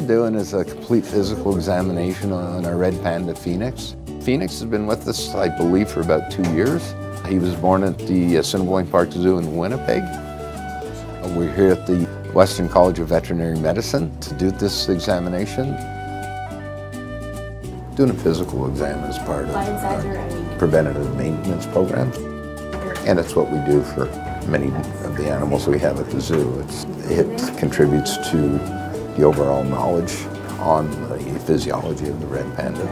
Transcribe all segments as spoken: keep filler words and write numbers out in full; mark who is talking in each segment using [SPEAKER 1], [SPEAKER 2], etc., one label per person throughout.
[SPEAKER 1] doing is a complete physical examination on our red panda Phoenix. Phoenix has been with us, I believe, for about two years. He was born at the Assiniboine Zoo in Winnipeg. We're here at the Western College of Veterinary Medicine to do this examination. Doing a physical exam is part of our preventative maintenance program. And it's what we do for many of the animals we have at the zoo. It's, it contributes to the overall knowledge on the physiology of the red panda.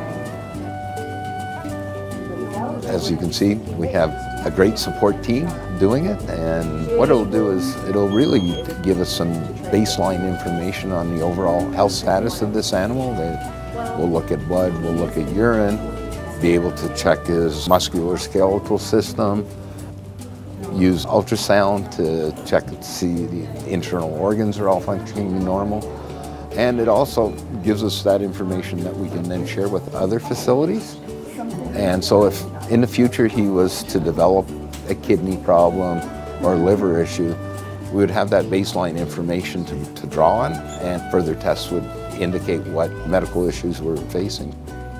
[SPEAKER 1] As you can see, we have a great support team doing it, and what it'll do is it'll really give us some baseline information on the overall health status of this animal. We'll look at blood, we'll look at urine, be able to check his musculoskeletal system, use ultrasound to check to see the internal organs are all functioning normal. And it also gives us that information that we can then share with other facilities. And so if in the future he was to develop a kidney problem or a liver issue, we would have that baseline information to, to draw on, and further tests would indicate what medical issues we're facing.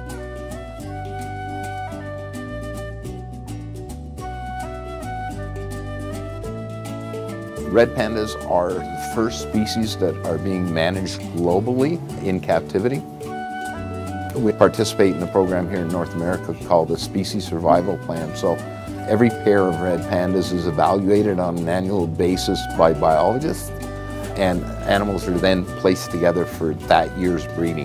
[SPEAKER 1] Red pandas are the first species that are being managed globally in captivity. We participate in a program here in North America called the Species Survival Plan. So every pair of red pandas is evaluated on an annual basis by biologists, and animals are then placed together for that year's breeding.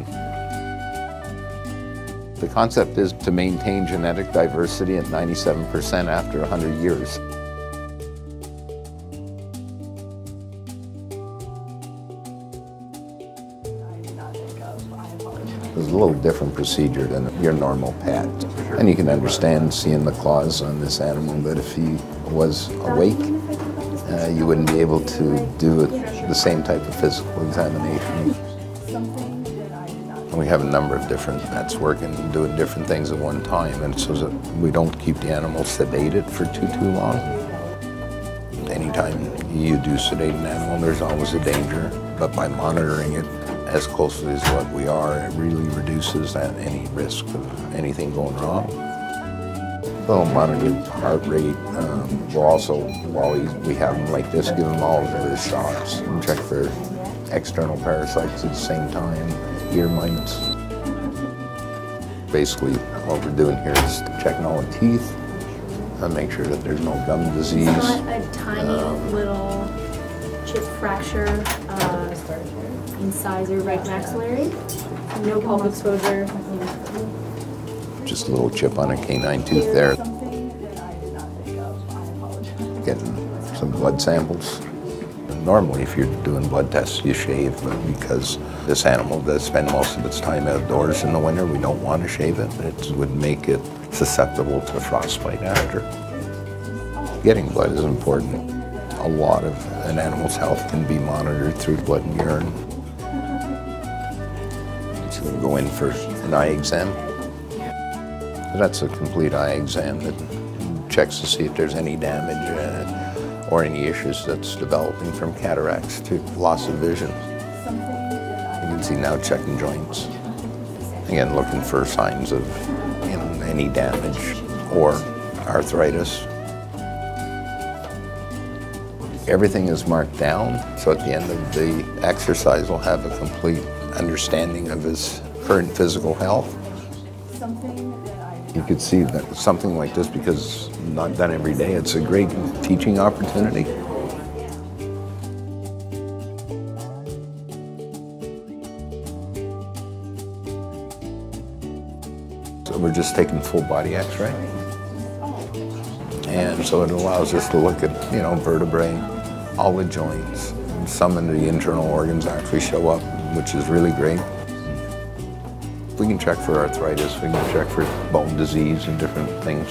[SPEAKER 1] The concept is to maintain genetic diversity at ninety-seven percent after one hundred years. It's a little different procedure than your normal pet. And you can understand seeing the claws on this animal, but if he was awake, uh, you wouldn't be able to do it, the same type of physical examination. And we have a number of different vets working, doing different things at one time, and so that we don't keep the animal sedated for too, too long. Anytime you do sedate an animal, there's always a danger, but by monitoring it as closely as what we are, it really reduces that any risk of anything going wrong. We'll monitor heart rate. Um, we'll also, while we have them like this, give them all of their shots and check for external parasites at the same time, ear mites. Basically, what we're doing here is checking all the teeth and make sure that there's no gum disease.
[SPEAKER 2] It's not a tiny um, little chip fracture uh, incisor right maxillary. No pulp exposure.
[SPEAKER 1] Just a little chip on a canine tooth there. Getting some blood samples. Normally, if you're doing blood tests, you shave, but because this animal does spend most of its time outdoors in the winter, we don't want to shave it. It would make it susceptible to frostbite after. Getting blood is important. A lot of an animal's health can be monitored through blood and urine. So we'll go in for an eye exam. That's a complete eye exam that checks to see if there's any damage uh, or any issues that's developing from cataracts to loss of vision. You can see now checking joints. Again, looking for signs of you know, any damage or arthritis. Everything is marked down, so at the end of the exercise, we'll have a complete understanding of his current physical health. You could see that something like this, because it's not done every day, it's a great teaching opportunity. So we're just taking full body x-ray. And so it allows us to look at, you know, vertebrae, all the joints. Some of the internal organs actually show up, which is really great. We can check for arthritis, we can check for bone disease and different things.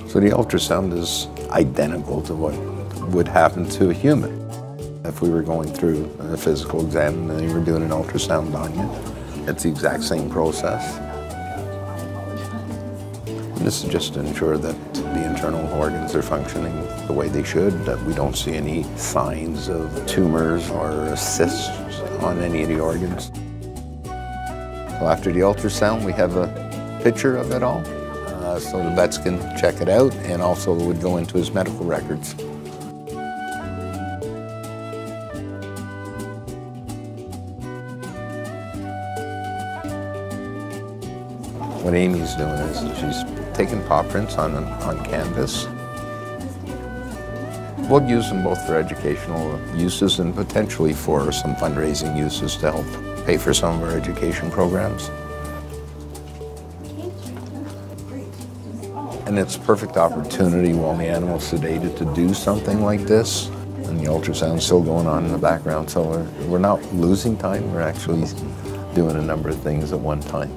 [SPEAKER 1] So the ultrasound is identical to what would happen to a human. If we were going through a physical exam and they were doing an ultrasound on you, it's the exact same process. And this is just to ensure that the internal organs are functioning the way they should, that we don't see any signs of tumors or cysts on any of the organs. So after the ultrasound, we have a picture of it all, uh, so the vets can check it out, and also it would go into his medical records. What Amy's doing is she's taking paw prints on, on canvas. We'll use them both for educational uses and potentially for some fundraising uses to help pay for some of our education programs. And it's a perfect opportunity while the animal's sedated to do something like this. And the ultrasound's still going on in the background, so we're, we're not losing time, we're actually doing a number of things at one time.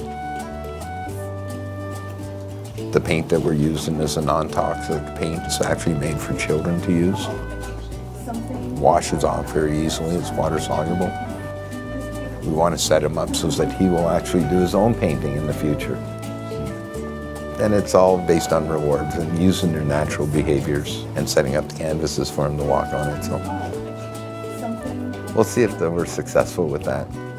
[SPEAKER 1] The paint that we're using is a non-toxic paint. It's actually made for children to use. Washes off very easily, it's water soluble. We want to set him up so that he will actually do his own painting in the future. And it's all based on rewards and using their natural behaviors and setting up the canvases for him to walk on it. So we'll see if we're successful with that.